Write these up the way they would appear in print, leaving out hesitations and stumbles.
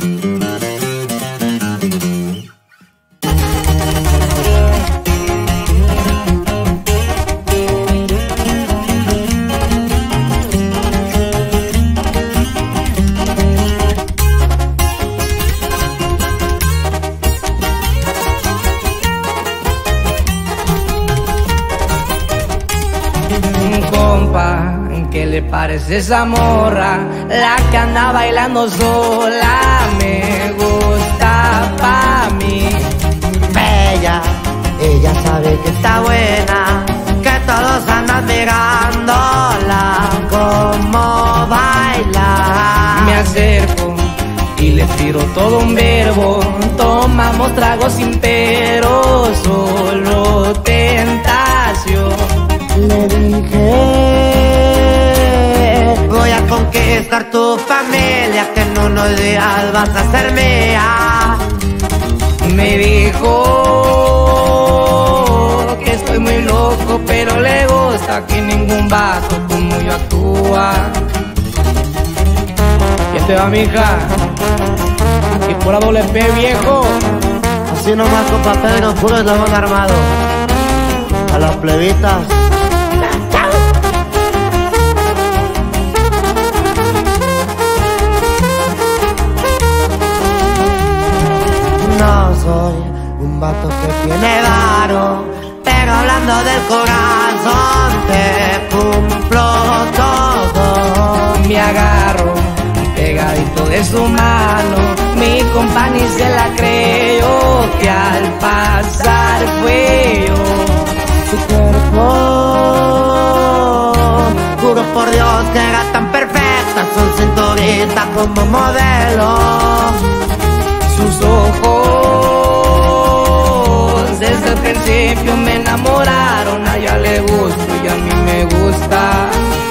¿Qué le parece esa morra? La que anda bailando sola. Me gusta pa' mí. Bella, ella sabe que está buena, que todos andan mirándola como baila. Me acerco y le tiro todo un verbo. Tomamos tragos sin pero, solo tentación. Le dije, voy a conquistar tu familia, que en unos días vas a ser mía. Me dijo que estoy muy loco, pero le gusta que ningún vato como yo actúa. ¿Quién te va, mija? Y por doble P, viejo. Así nomás, compa Pedro, puro eslabón armado. A las plebitas. No soy un vato que tiene varo, pero hablando del corazón te cumplo todo. Me agarro pegadito de su mano, mi compa ni se la creyó, que al pasar fue yo. Su cuerpo, juro por Dios que era tan perfecta, su cinturita como modelo. Sus ojos desde el principio me enamoraron. A ella le gusto y a mí me gusta.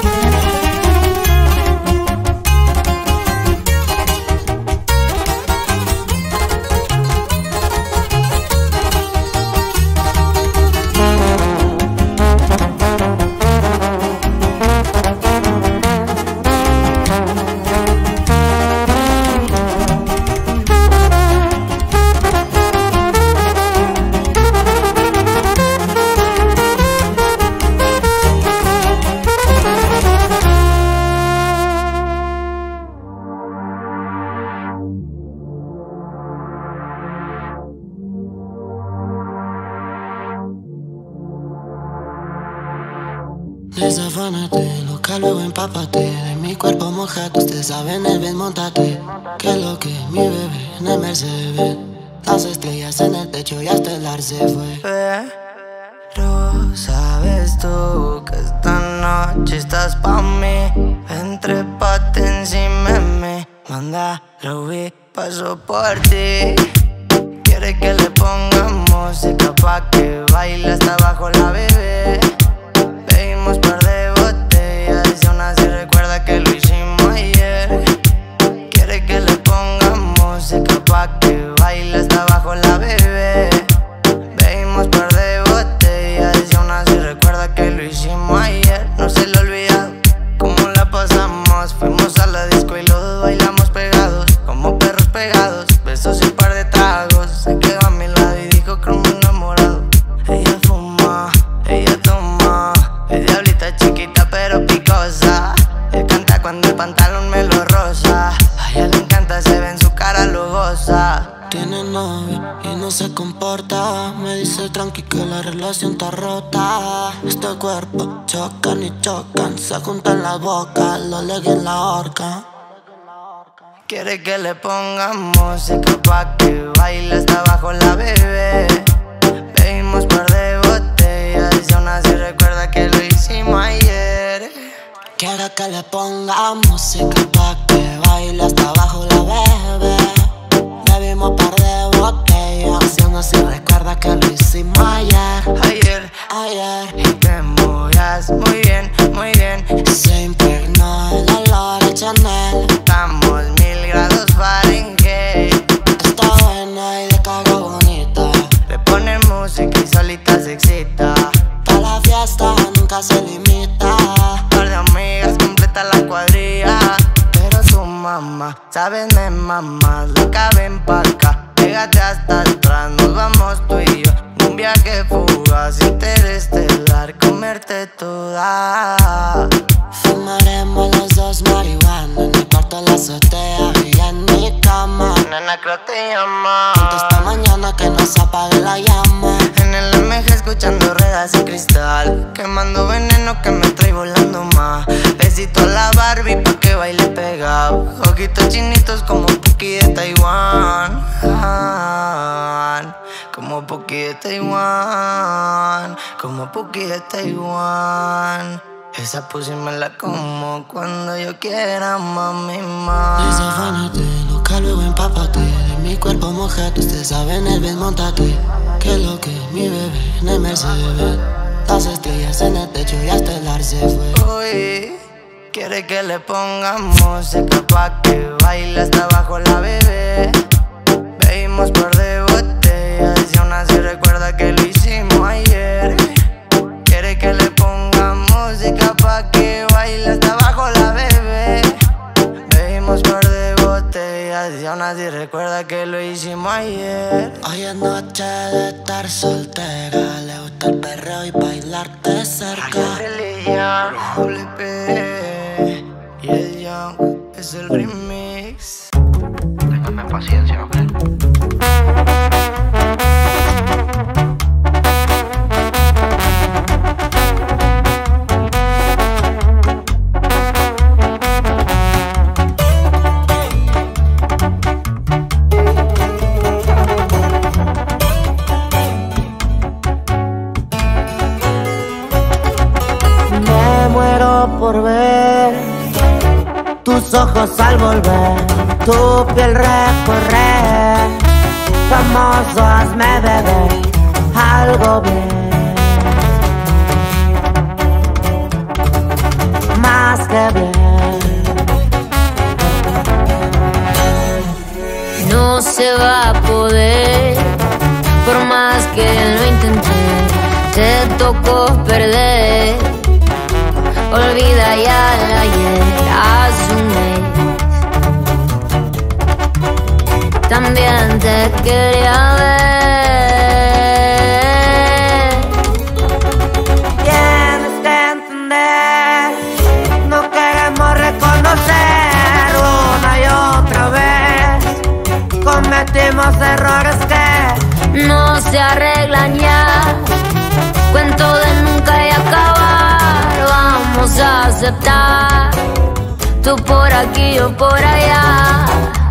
Desafánate, loca, luego empápate. De mi cuerpo mojado, ustedes saben el bien, montate. Que lo que mi bebé en el Mercedes. Las estrellas en el techo y hasta el ar se fue. Pero sabes tú que esta noche estás pa' mí. Entrépate encima de mí. Manda, lo vi, paso por ti. Quiere que le pongamos música pa' que baile hasta abajo la bebé. Bebimos par de botellas y aún así recuerda que lo hicimos ayer. Quiere que le pongamos música pa' que baile hasta abajo la bebé. Bebimos par de botellas y aún así recuerda que lo hicimos ayer. No se le olvida cómo la pasamos. Fuimos a la disco y los dos bailamos pegados, como perros pegados. Besos y un par de tragos. Se quedó a mi lado y dijo que me enamorado. Ella fuma, ella toma. Es diablita chiquita pero picosa. Él canta cuando el pantalón me lo roza. A ella le encanta, se ve en su cara, lo goza. Tiene novio y no se comporta. Me dice tranqui que la relación está rota. Este cuerpo chocan y chocan, se juntan las bocas, lo leguen en la horca. Quiere que le pongamos música pa' que baile hasta abajo la bebé. Bebimos par de botellas y aún así recuerda que lo hicimos ayer. Quiere que le ponga música pa' que baile hasta abajo la bebé. Bebimos par de botellas y aún así recuerda que lo hicimos ayer. Ayer, y te movías muy bien, muy bien. Se impregnó el olor a Chanel. Estamos 1000 grados Fahrenheit. Está buena y de cara bonita. Le pone música y solita se excita. Pa' la fiesta nunca se limita. Par de amigas completa la cuadrilla, pero su mamá sabe de más. llama más loca, ven pa' acá. Pégate hasta atrás, nos vamos tú y yo. Un viaje fugaz, interestelar, comerte toda. Fumaremos los dos marihuana en el cuarto de la azotea y en mi cama. Nena, creo te llama. Juntos esta mañana que no se apague la llama. En el MG escuchando ruedas y cristal, quemando veneno que me trae volando más. Besito a la Barbie pa' que baile pegado. Ojitos chinitos como Puki de Taiwán. Como Puki de Taiwán. Como Puki de Taiwán. Esa pussy me la como cuando yo quiera, mami, más. Desafánate, loca, luego empápate. De mi cuerpo mojado, usted sabe, en el montate. Que lo que mi bebé en el Mercedes. Las estrellas en el techo y hasta el ar se fue. Uy, quiere que le pongamos música pa' que baile hasta abajo la bebé. Bebimos par de botellas y aún así recuerda que lo hicimos ayer. Quiere que le ponga música pa' que baile hasta abajo la bebé. Bebimos par de botellas y aún así recuerda que lo hicimos ayer. Hoy es noche de estar soltera. Le gusta el perreo y bailarte cerca. Y el Young es el remix. Téngame paciencia, ¿ok? Me muero por ver tus ojos al volver, tu piel recorrer. Famoso, hazme beber algo bien, más que bien. No se va a poder, por más que lo intenté, te tocó perder. Olvida ya el ayer, asume. También te quería ver. Tienes que entender, no queremos reconocer una y otra vez. Cometimos errores que No se arreglan ya, cuento de nunca y acabar. Vamos a aceptar, tú por aquí, yo por allá.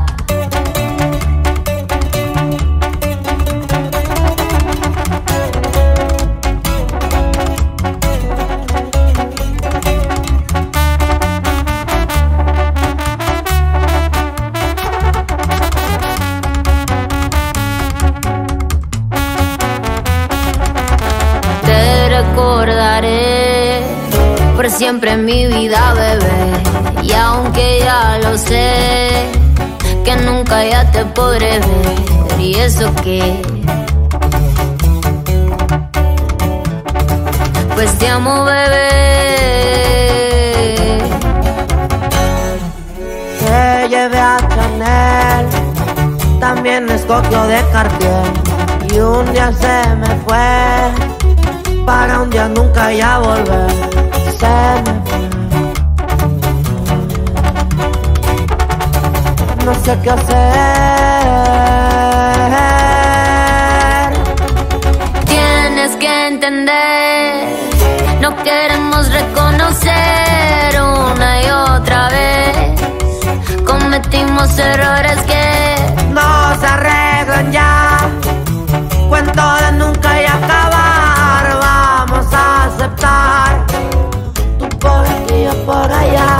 Te recordaré por siempre en mi vida, bebé. Y aunque ya lo sé, que nunca ya te podré ver. ¿Y eso qué? Pues te amo, bebé. te llevé a Chanel, también escogió de Cartier. Y un día se me fue, para un día nunca ya volver. Se me fue. No sé qué hacer. Tienes que entender, no queremos reconocer una y otra vez. Cometimos errores que No se arreglan ya, cuento de nunca y acabar. Vamos a aceptar, tú por aquí, yo por allá.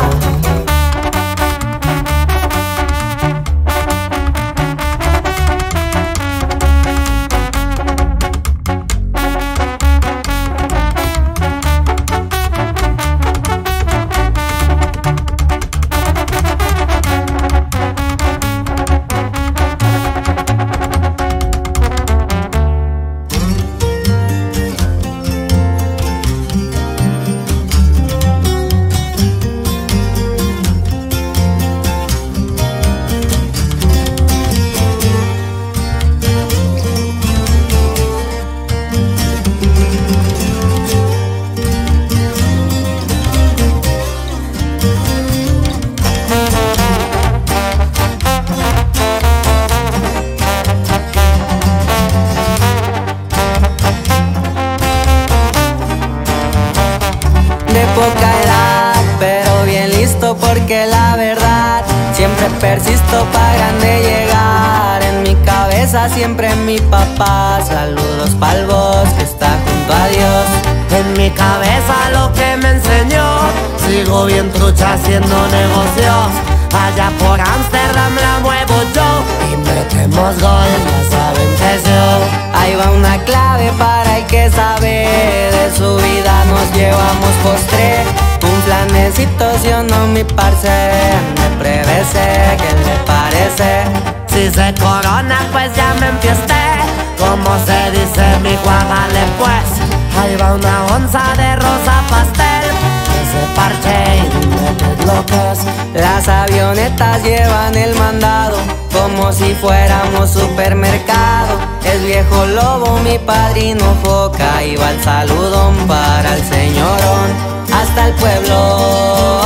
paran de llegar. En mi cabeza siempre mi papá. Saludos pa'l vos que está junto a Dios. En mi cabeza lo que me enseñó. Sigo bien trucha haciendo negocios. Allá por Amsterdam la muevo yo. Y metemos gol, ya saben que es yo. Ahí va una clave para el que sabe. De su vida nos llevamos postre. Un planecito, si o no mi parce. Me prevese, ¿qué le parece? Si se corona pues ya me empiesté. Como se dice mi guagale pues. Ahí va una onza de rosa pastel. Ese parche y dime qué es lo que es. Las avionetas llevan el mandado como si fuéramos supermercado. Es viejo lobo, mi padrino foca. Y va el saludón para el señorón hasta el pueblo.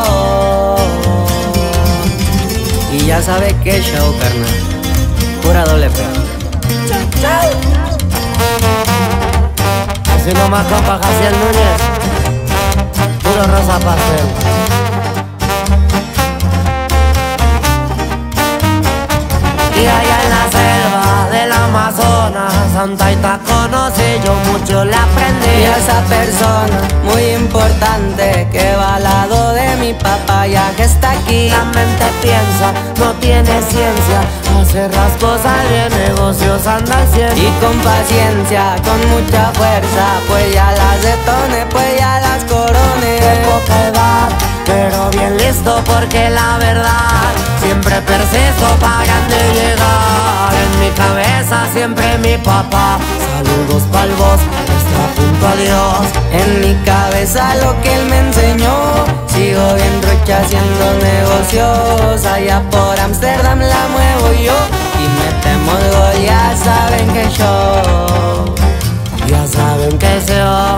Y ya sabe qué show, carnal. Pura doble P. Así nomás compa Jaciel Núñez. Puro rosa pastel. Y allá en la selva del Amazonas, Santa Ita conocí, yo mucho le aprendí. Y a esa persona muy importante que va al lado de mi papá ya que está aquí. La mente piensa, no tiene ciencia. Hacer las cosas bien, negocios andan siempre. Y con paciencia, con mucha fuerza, pues ya las detone, pues ya las corone. De poca edad, pero bien listo porque la verdad siempre persisto para de llegar. En mi cabeza siempre mi papá. Saludos pa'l vos, está junto a Dios. En mi cabeza lo que él me enseñó. Sigo bien rocha haciendo negocios. Allá por Amsterdam la muevo yo. Y metemos gol, ya saben que yo. Ya saben que se va.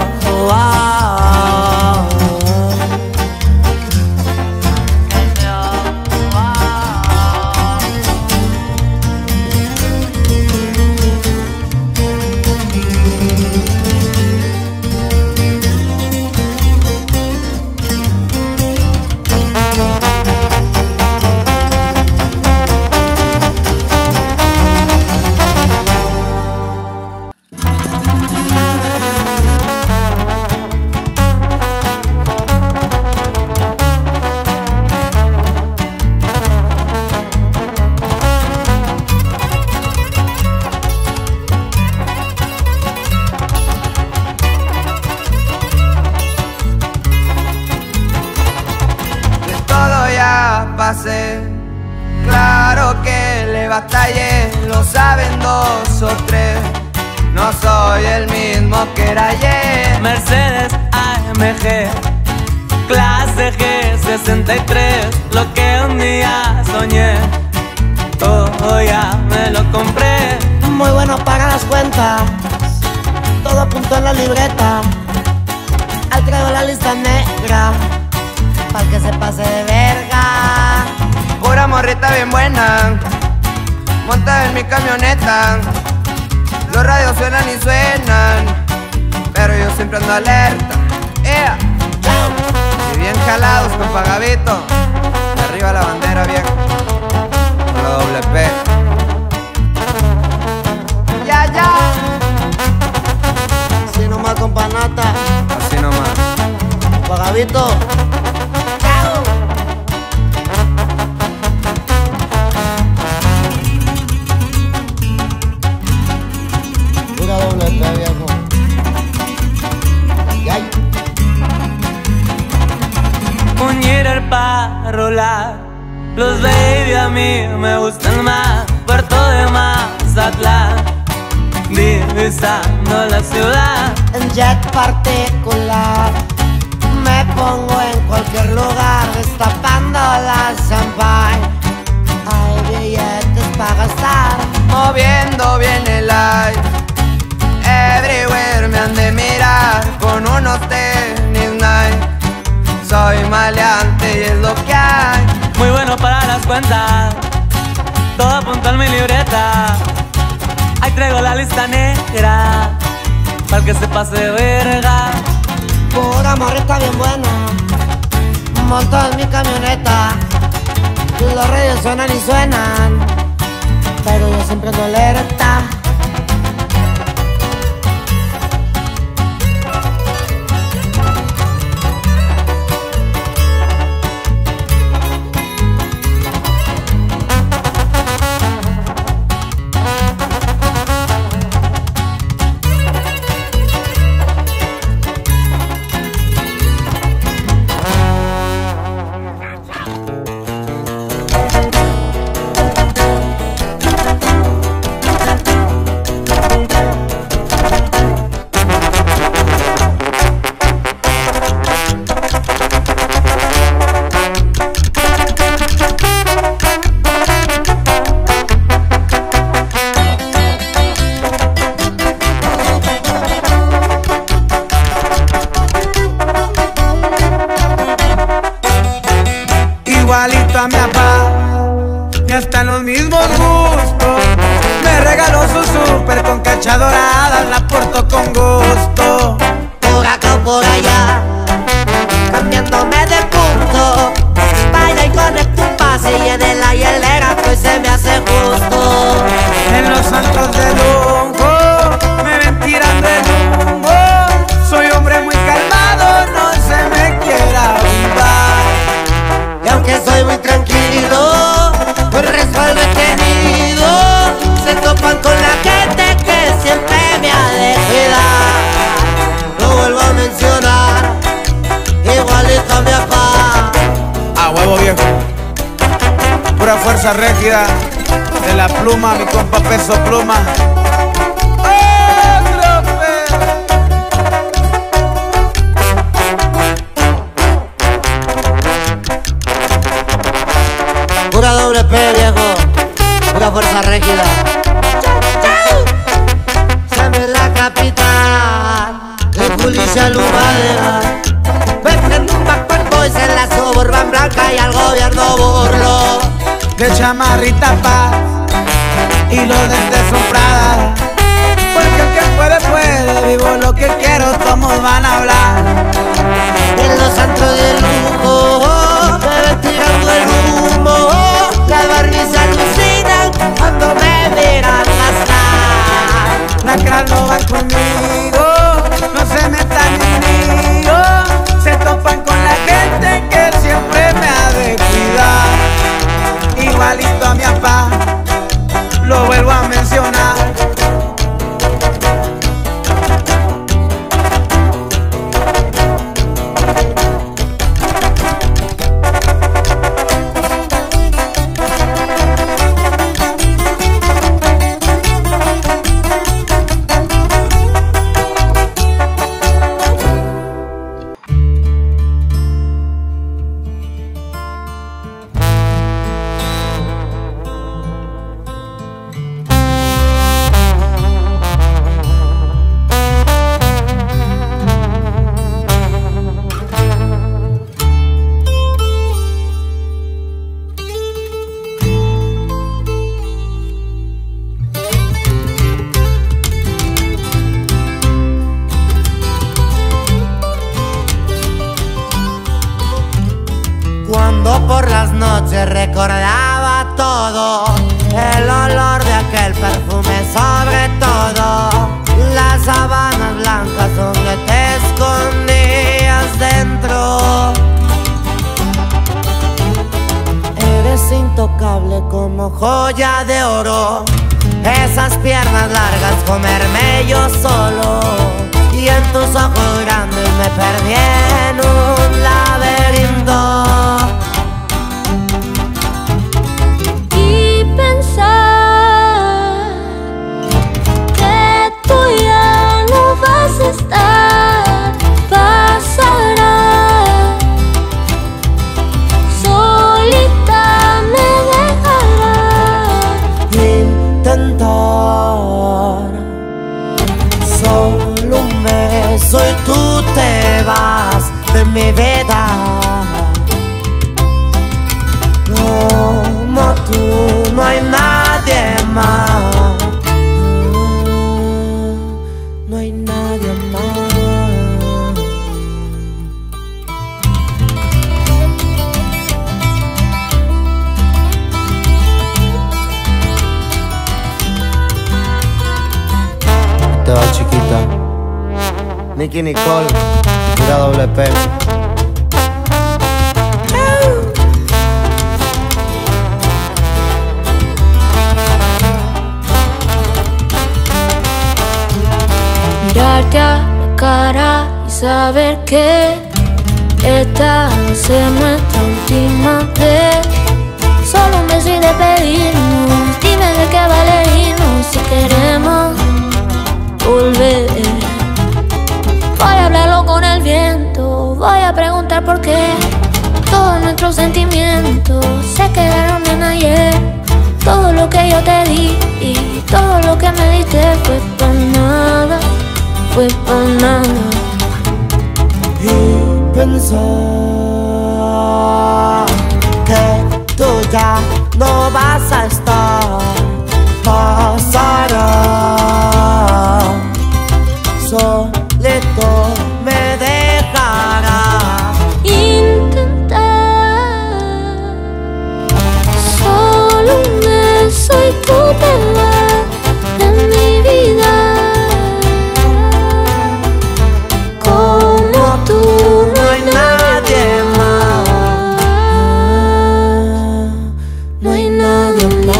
Claro que le batallé, lo saben dos o tres. No soy el mismo que era ayer. Mercedes AMG, clase G63. Lo que un día soñé, todo ya me lo compré. Muy bueno para las cuentas, todo apuntó en la libreta. Ahí traigo la lista negra, pa'l que se pase de verga. Pura morrita bien buena, montada en mi camioneta. Los radios suenan y suenan, pero yo siempre ando alerta. Y bien jalados con Pagavito. De arriba la bandera vieja, con la doble P. Ya, ya. Así nomás con panata. Así nomás. Pagavito. Pura doble P, viejo. Ay. Un Jeter para rolar. Los baby a mí me gustan más. Puerto de Mazatlán, divisando la ciudad. En jet particular me pongo en cualquier lugar, destapando la champagne. Hay billetes para gastar, Moviendo bien el light. Everywhere me han de mirar con unos tenis Nike. Soy maleante y es lo que hay. Muy bueno para las cuentas, todo apunta en mi libreta. Ahí traigo la lista negra, para que se pase de verga. pura morrita bien buena, monto en mi camioneta. Los radios suenan y suenan, pero yo siempre ando alerta. Igualito a mi papá, y hasta los mismos gustos. Me regaló su súper con cacha dorada, la porto con gusto. Por acá o por allá, cambiándome de punto. Vaya y conecto un pase y en el hielera pues se me hace justo. En los antros de lujo me ven tirando el humo. Soy hombre muy calmado, no se me quiera avivar. Y aunque soy muy tranquilo, pues respaldo he tenido. Se topan con la gente que siempre me ha de cuidar. Lo vuelvo a mencionar, igualito a mi papá. A huevo viejo, pura fuerza rígida de la pluma, mi compa Peso Pluma. Pura doble P, viejo, pura fuerza rígida. Siempre en la capital, de policía Lumadera. Venden un Backpack Boys en la Suburban Blanca y al gobierno burlo. De chamarrita paz y los dentes son Prada. Porque el que puede, puede, vivo lo que quiero, todos van a hablar. En los antros de lujo, me ven tirando el humo. Las Barbies se alucinan cuando me miran gastar. Las cras no van conmigo, no se metan en lío. Se topan con la gente que siempre me ha de cuidar. Igualito a mi papá, lo vuelvo a mencionar. Cuando por las noches recordaba todo, el olor de aquel perfume sobre todo, las sábanas blancas donde te escondías dentro. Eres intocable como joya de oro, esas piernas largas comerme yo solo, y en tus ojos grandes me perdí en un laberinto. Y pensar que tú ya no vas a estar, pasará. Solita me dejará. Intentar solo un beso y tú te vas de mi vida. Nicky Nicole, pura doble P. Mirarte a la cara y saber que esta va a ser nuestra última vez. Solo un beso y despedirnos. Dime de qué vale irnos si queremos volver. Voy a hablarlo con el viento, voy a preguntar por qué. Todos nuestros sentimientos se quedaron en ayer. Todo lo que yo te di y todo lo que me diste fue para nada, fue para nada. Y pensar que tú ya no vas a estar, pasará. Solito me dejará. Intentar solo un beso y tú te vas de mi vida. Como tú no hay nadie más, no hay nadie más.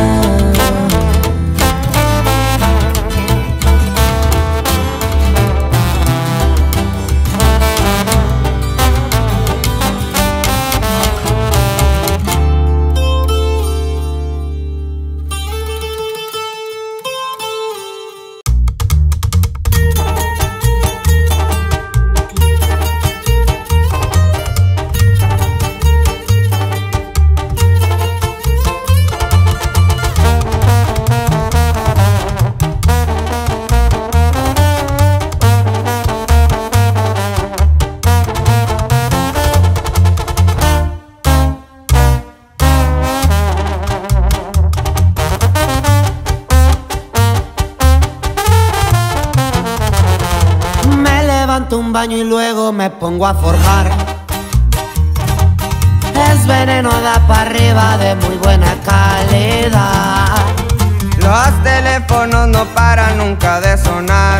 Un baño y luego me pongo a forjar. Es veneno, da para arriba de muy buena calidad. Los teléfonos no paran nunca de sonar.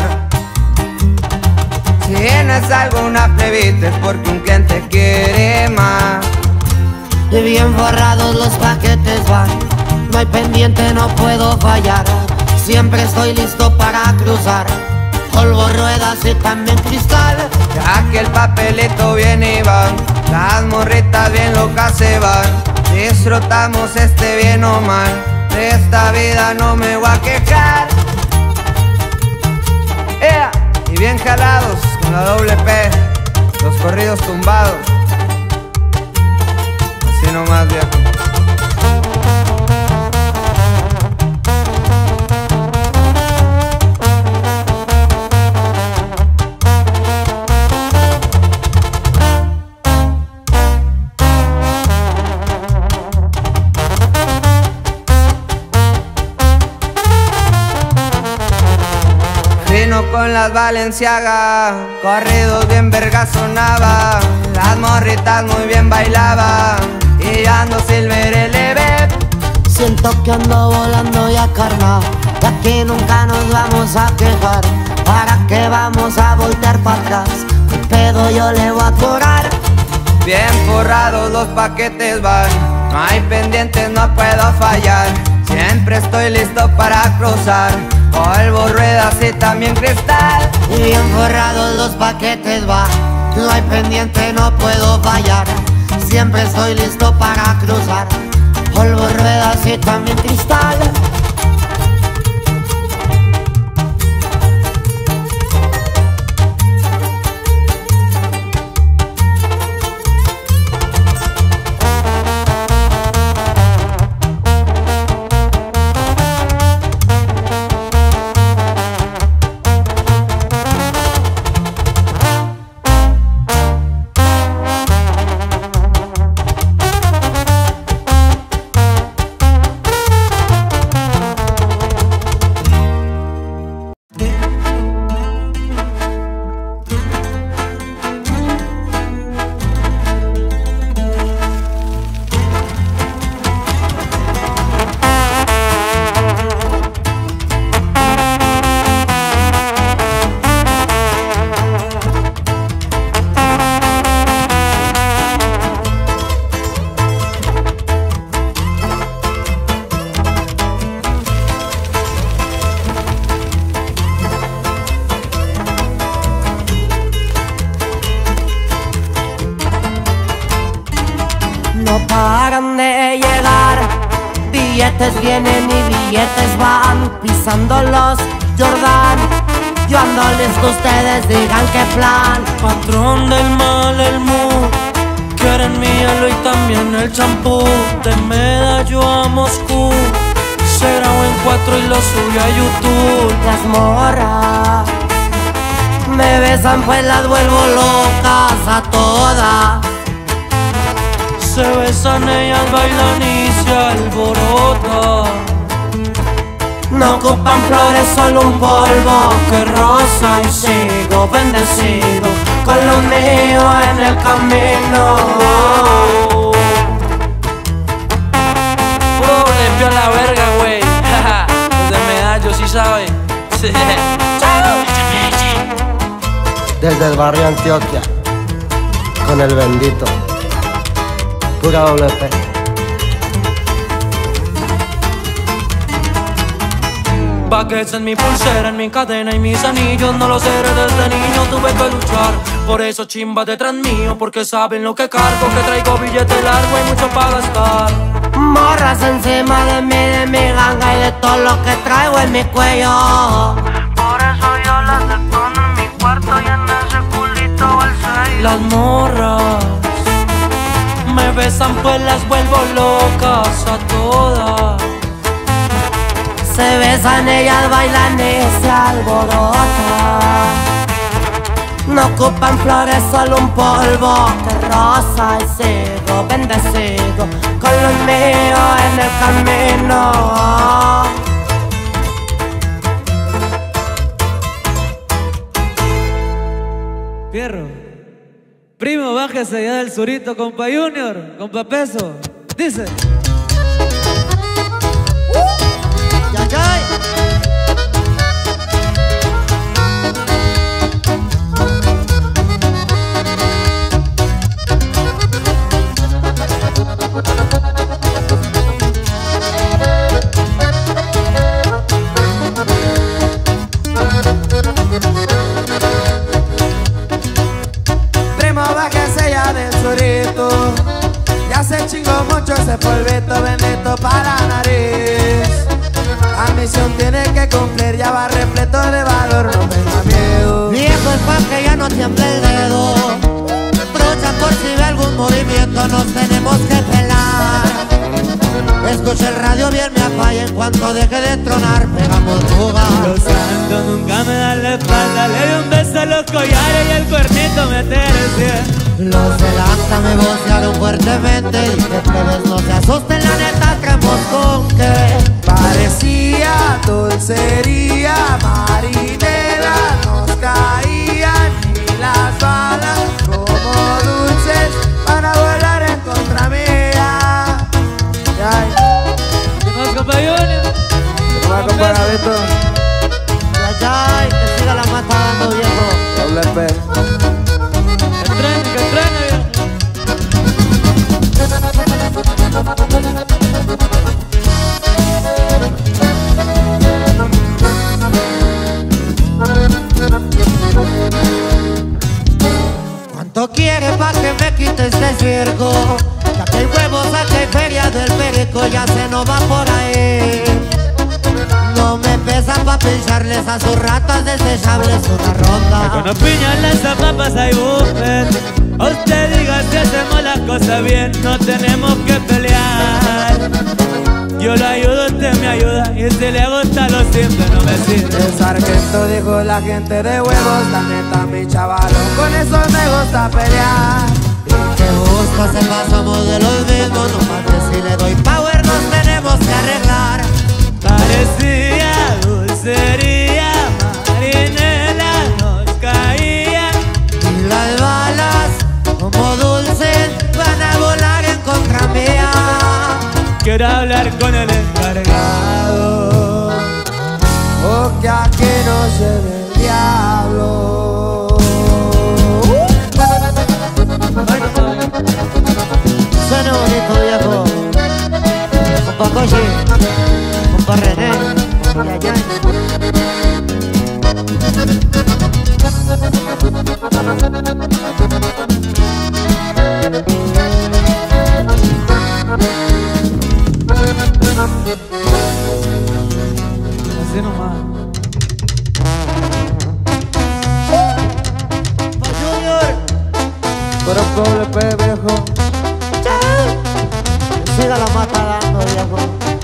Si tienes alguna plebita es porque un cliente quiere más. Y bien forrados los paquetes van, no hay pendiente, no puedo fallar. Siempre estoy listo para cruzar. Polvo, ruedas y también cristal. Ya que el papelito viene y va, las morritas bien locas se van. Disfrutamos bien o mal, de esta vida no me voy a quejar. Y bien jalados con la doble P, los corridos tumbados. Así nomás, viejo. Con las Balenciaga, corridos bien verga sonaba. Las morritas muy bien bailaban y ando Silver LB. Siento que ando volando ya, carnal, ya que nunca nos vamos a quejar. ¿Para qué vamos a voltear para atrás? ¿Qué pedo yo le voy a cobrar? Bien forrados los paquetes van, no hay pendientes, no puedo fallar. Siempre estoy listo para cruzar. Polvo, ruedas y también cristal. Y bien forrados los paquetes va, no hay pendiente, no puedo fallar. Siempre estoy listo para cruzar. Polvo, ruedas y también cristal. billetes vienen y billetes van, pisando los Jordan. Yo ando listo, ustedes digan qué plan. Patrón del mal, el mood, quieren mi hielo y también el champú. De Medallo a Moscú, se grabó en 4 y lo subí a YouTube. Las morras me besan pues las vuelvo locas a todas. Se besan, ellas bailan y se alborotan. No ocupan flores, solo un polvo que rosa y sigo bendecido con lo mío en el camino. Puro limpio a la verga, güey. Los de Medallo, sí saben. Desde el barrio Antioquia, con el bendito, pura WP. Buckets en mi pulsera, en mi cadena y mis anillos. No los seré desde niño, tuve que luchar. Por eso chimba detrás mío, porque saben lo que cargo. Que traigo billete largo y mucho para gastar. Morras encima de mi ganga y de todo lo que traigo en mi cuello. Por eso yo las detono en mi cuarto y en ese culito al 6. Las morras me besan pues las vuelvo locas a todas. Se besan, ellas bailan y se alborotan. No ocupan flores, solo un polvo que rosa y sigo bendecido con lo mío en el camino. Fierro, primo, bájese ya del surito, compa Junior, compa Peso. Dice. Primo, bájese ya del surito. Ya se chingó mucho ese polvito bendito para la nariz. La misión tiene que cumplir, ya va repleto de valor, no tenga miedo. Viejo es pa' que ya no tiemble el dedo. Trucha por si ve algún movimiento, nos tenemos que pelar. Escucha el radio bien, me apaga en cuanto deje de tronar, pegamos fuga. Los santos nunca me dan la espalda, le di un beso a los collares y el cuernito me tercié. Los del acta me vocearon fuertemente, dije plebes no se asusten, la neta traemos con que parecía dulcería marinera, nos caían y las balas como dulces para volar en contra mía. ¿Qué más, compa Junior? ¿Qué más, compa Gabito? Yayay, que siga la mata dando, viejo. WP. Que entrene, viejo. ¿Cuánto quiere pa' que me quite este circo? Ya que hay huevos, aquí hay feria del perico, ya se nos va por ahí. No me pesa pa' pincharles a sus ratas desechables una ronda. Con piñas, lanzapapas hay buffet. A usted diga si hacemos las cosas bien, no tenemos que pelear. Yo lo ayudo, usted me ayuda, y si le gusta lo simple no me sirve. El sargento dijo la gente de huevos, la neta mi chavalo, con eso me gusta pelear. Que busco se pasamos de los mismos, no mates si le doy power, nos tenemos que arreglar. Parecía dulcería, marinela nos caía. Y las balas, como dulces, van a volar en contra mía. Quiero hablar con el encargado, o que aquí no se ve el diablo. Suena bonito, viejo. Compa Coche, compa René, y allá. Así nomás. Pero doble P, viejo. Siga la mata dando, viejo.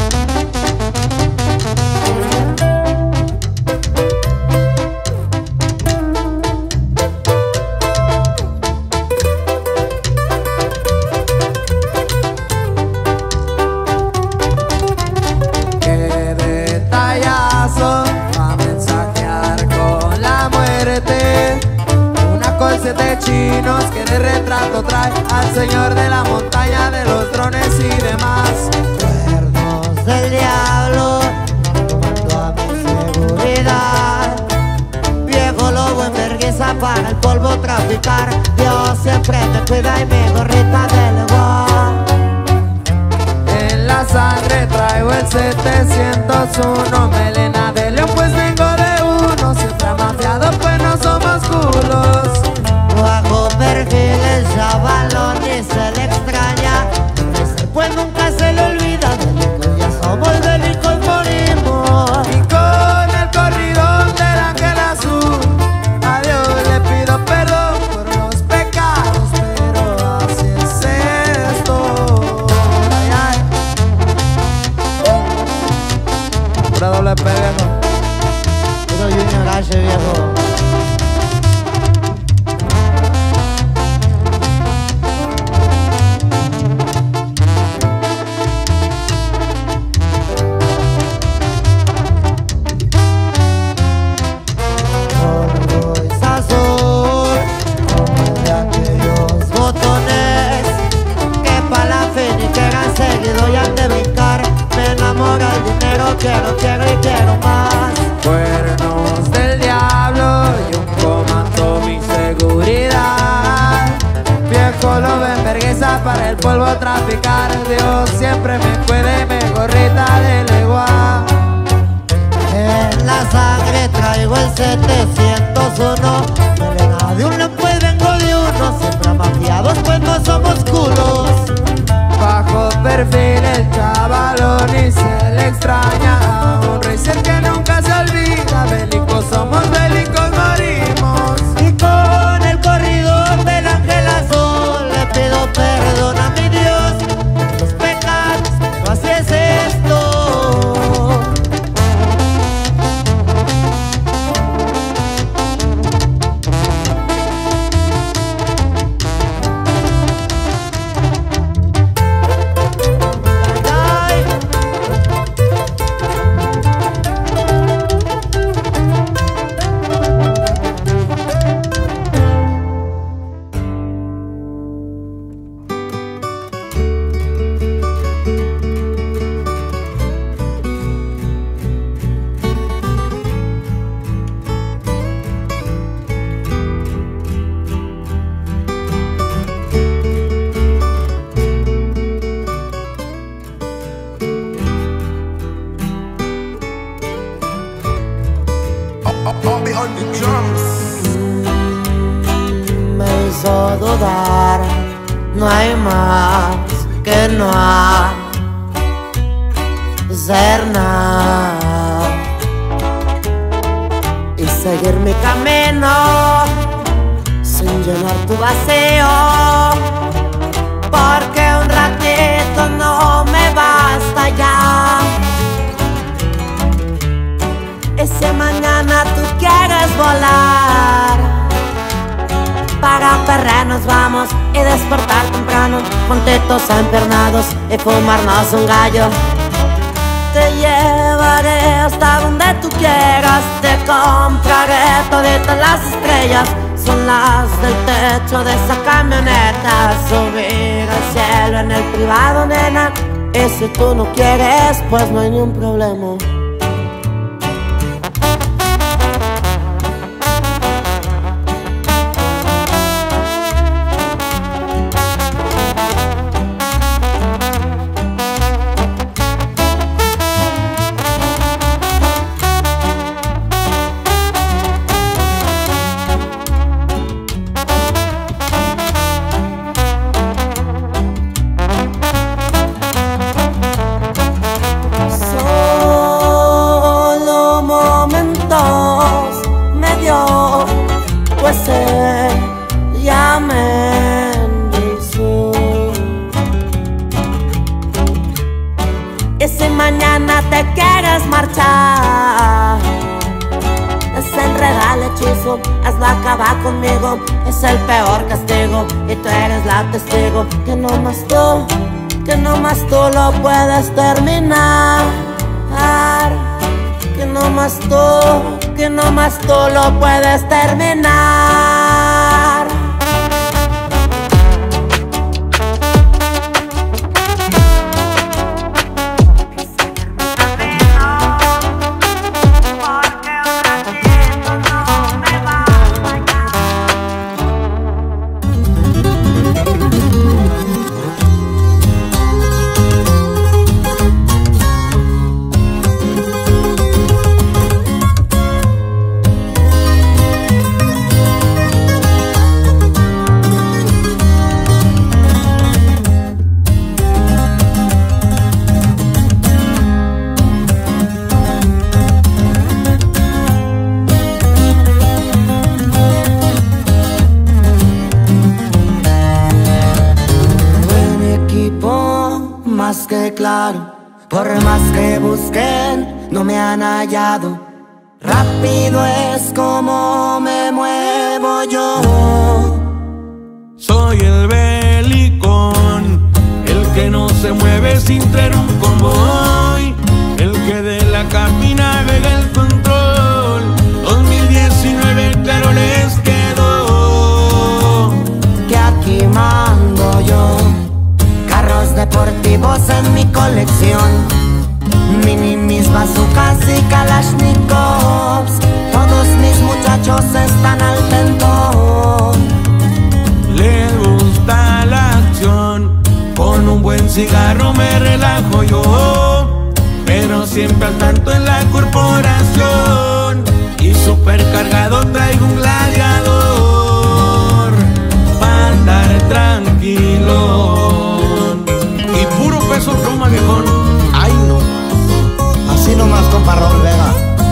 Qué detallazo va a mensajear con la muerte. Una corte de chinos que de retrato trae al señor de la montaña de los drones y demás. Cuernos del diablo, tomando a mi seguridad. Viejo lobo en vergüenza para el polvo traficar. Dios siempre me cuida y mi gorrita de leguán. En la sangre traigo el 701, melena de león pues vengo de uno. Siempre amafiado pues no somos culos. Bajo perfil el chavalón y se le extraña. Pues nunca se le olvida, bélicos ya somos, bélicos morimos. Y con el corridón del ángel azul, a Dios le pido perdón por los pecados, pero así es esto. Ay, ay. Pura doble P, viejo. Puro Junior H, viejo. Quiero y quiero más. Cuernos del diablo y un comando mi seguridad. Viejo lobo en vergüenza para el polvo traficar. Dios siempre me cuide, me gorrita de legua. En la sangre traigo el 701. Melena de uno pues vengo de uno. Siempre amafiados pues no somos culos. Bajo perfil el chavalón y se le extraña a un racer que nunca se olvida. Bélicos somos, bélicos morimos. Y con el corrido del ángel azul le pido perdón a mi Dios por los pecados, pero así es esto. Me hizo dudar, no hay más que no hacer nada y seguir mi camino sin llenar tu vacío, porque un ratito no me basta ya. Y si mañana tú quieres volar, para perrear nos vamos y despertar temprano, juntitos empernados y fumarnos un gallo. Te llevaré hasta donde tú quieras, te compraré toditas las estrellas, son las del techo de esa camioneta. Subir al cielo en el privado, nena, y si tú no quieres, pues no hay ni un problema. dos me dio, pues ella me enrizó. Y si mañana te quieres marchar, desenreda el hechizo, hazlo acabar conmigo. Es el peor castigo y tú eres la testigo. Que nomás tú lo puedes terminar. Que nomás tú lo puedes terminar. Más que claro, por más que busquen, no me han hallado. Rápido es como me muevo yo. Soy el belicón, el que no se mueve sin traer un convoy, el que de la cabina navega el control. 2019 claro les quedó que aquí mando yo. Carros deportivos en mi colección, minimis, bazucas y kalashnikovs. Todos mis muchachos están al tentón. Les gusta la acción, con un buen cigarro me relajo yo, pero siempre al tanto en la corporación. Y supercargado traigo un gladiador para andar tranquilo. Y puro peso pluma, viejón. Ay, no. Así nomás, compa Raúl Vega.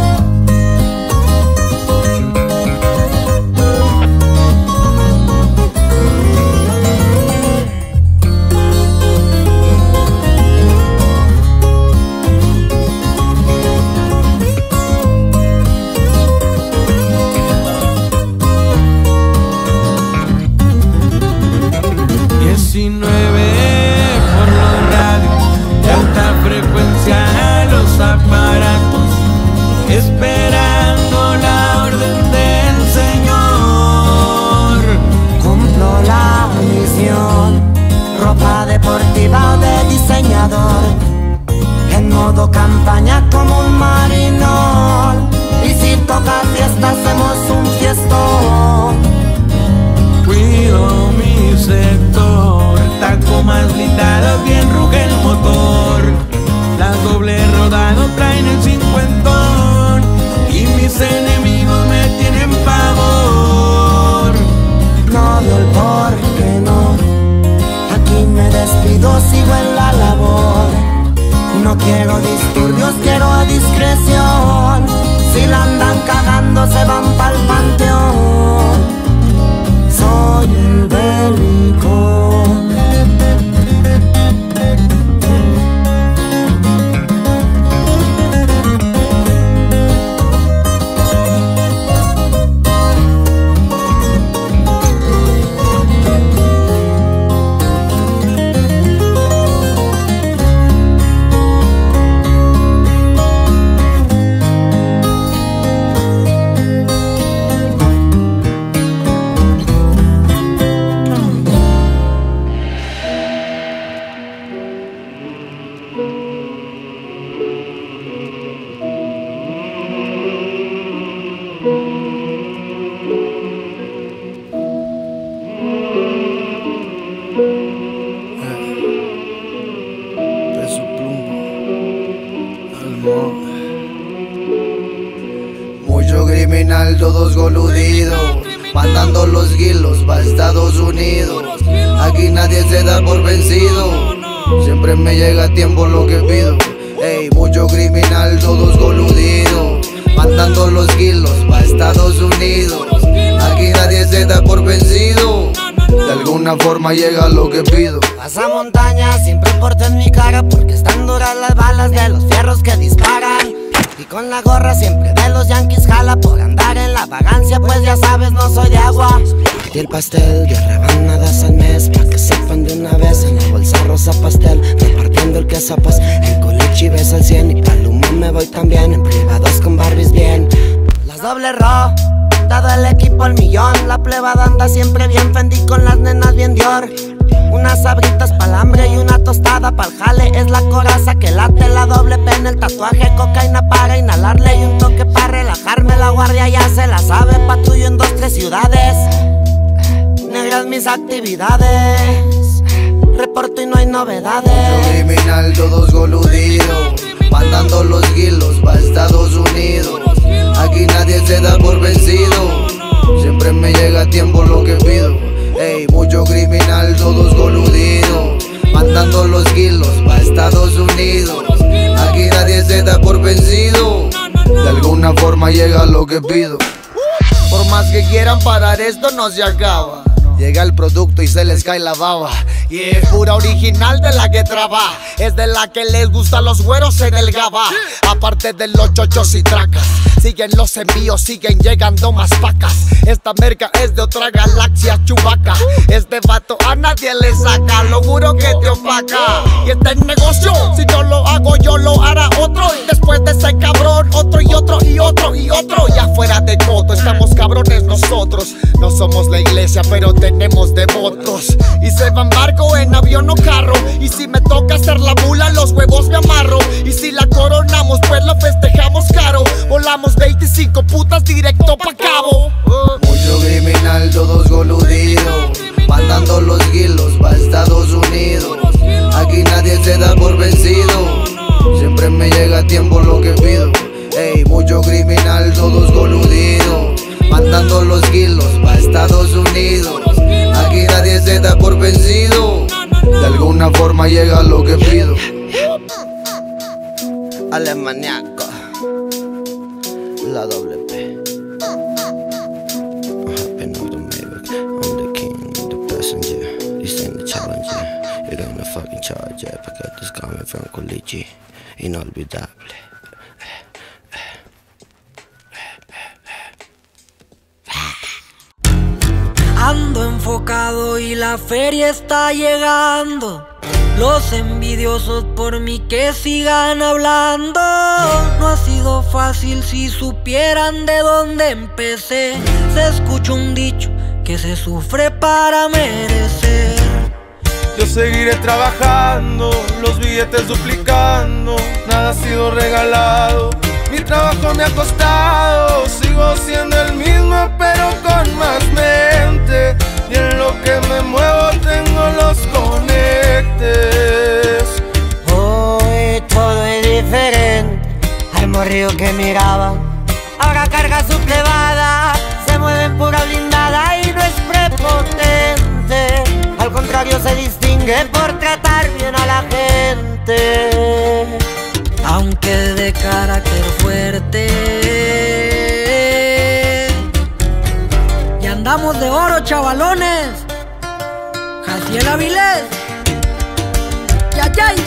Esperando la orden del Señor. Cumplo la misión, ropa deportiva o de diseñador, en modo campaña como un marinol. Y si toca fiesta hacemos un fiestón. Cuido mi sector, taco más blindado, bien ruge el motor. Las doble rodado traen el cincuentón y mis enemigos me tienen pavor. No veo el por qué no, aquí me despido, sigo en la labor. No quiero disturbios, quiero a discreción. Si la andan cagando se van pa'l panteón. Soy el belicón. Mucho criminal, todos coludidos, mandando los guilos pa' Estados Unidos. Aquí nadie se da por vencido, siempre me llega a tiempo lo que pido. Ey, mucho criminal, todos coludidos, mandando los unidos. Aquí nadie se da por vencido. De alguna forma llega lo que pido. Pasa montaña, siempre porto en mi cara, porque están duras las balas de los fierros que disparan. Y con la gorra siempre de los yanquis jala, por andar en la vagancia, pues ya sabes, no soy de agua. Y el pastel, 10 rebanadas al mes, pa' que sepan de una vez. En la bolsa rosa pastel, repartiendo el queso pues. En culichi ves al 100 y pa'l humo me voy también. En privados con Barbies bien. Las doble ro, todo el equipo al millón. La plebada anda siempre bien Fendi con las nenas bien Dior. Unas sabritas pa'l hambre y una tostada pa'l jale. Es la coraza que late, la doble P en el tatuaje. Cocaína para inhalarle y un toque para relajarme. La guardia ya se la sabe, patrullo en 2, 3 ciudades. Negras mis actividades, reporto y no hay novedades. Yo criminal, todos goludidos, mandando los kilos pa' Estados Unidos. Aquí nadie se da por vencido, siempre me llega a tiempo lo que pido. Ey, mucho criminal, todos goludidos, mandando los kilos pa' Estados Unidos. Aquí nadie se da por vencido, de alguna forma llega lo que pido. Por más que quieran parar esto no se acaba. Llega el producto y se les cae la baba. Y es pura original de la que trabaja. Es de la que les gustan los güeros en el gabá. Aparte de los chochos y tracas, siguen los envíos, siguen llegando más pacas. Esta merca es de otra galaxia, Chewbacca. Este vato a nadie le saca, lo juro que te opaca. Y este negocio, si no lo hago yo lo hará otro. Y después de ese cabrón, otro y otro y otro y otro. Y afuera de todo, estamos cabrones nosotros. No somos la iglesia, pero tenemos devotos. Y se va en barco, en avión o carro. Y si me toca hacer la mula, los huevos me amarro. Y si la coronamos, pues lo festejamos caro. Volamos 25 putas directo pa' Cabo. Mucho criminal, todos goludidos, mandando los kilos pa' Estados Unidos. Aquí nadie se da por vencido, siempre me llega a tiempo lo que pido. Ey, mucho criminal, todos goludidos, mandando los kilos pa' Estados Unidos. Aquí nadie se da por vencido, de alguna forma llega lo que pido. Alemaniaco, la doble P. I'm the king, the passenger. You stand the challenger. You don't the fucking charge. I got this coming from Culichi. Inolvidable. Ando enfocado y la feria está llegando. Los envidiosos por mí que sigan hablando. No ha sido fácil, si supieran de dónde empecé. Se escucha un dicho que se sufre para merecer. Yo seguiré trabajando, los billetes duplicando. Nada ha sido regalado, mi trabajo me ha costado. Sigo siendo el mismo pero con más mente. Y en lo que me muevo tengo los conectes. Hoy todo es diferente. Al morrillo que miraba, ahora carga su plebada. Se mueve en pura blindada y no es prepotente. Al contrario se distingue por tratar bien a la gente. Aunque de carácter fuerte, y andamos de oro, chavalones. Jaciel Avilés, yayay.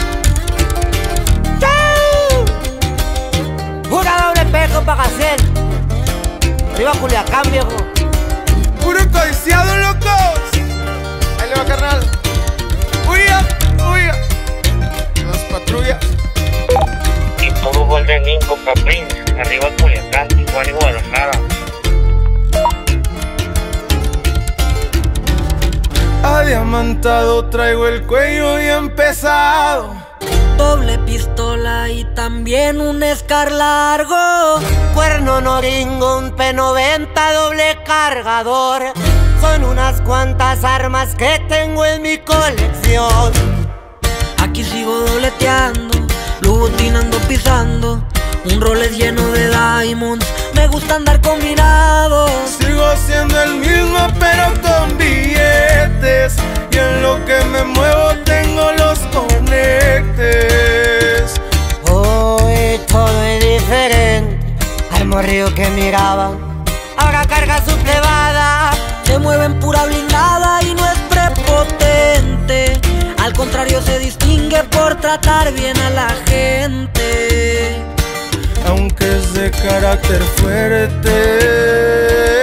Pura doble pejo pa' Jaciel. Arriba Culiacán, viejo. Puro codiciado, locos. Ahí le va, carnal. Huya, huya. Las patrullas. Y todo Golden Inco, Caprín. Arriba Culiacán, Tijuana y Guadalajara. Adiamantado, traigo el cuello bien pesado. Doble pistola y también un Scar largo. Cuerno noringo, un P90 doble cargador. Son unas cuantas armas que tengo en mi colección. Aquí sigo dobleteando, lutinando, pisando. Un Rolex lleno de diamonds, me gusta andar combinado. Sigo siendo el mismo pero con billetes. Y en lo que me muevo tengo los conectes. Hoy todo es diferente. Al morrillo que miraba, ahora carga su plebada. Se mueve en pura blindada y no es prepotente. Al contrario se distingue por tratar bien a la gente. Aunque es de carácter fuerte,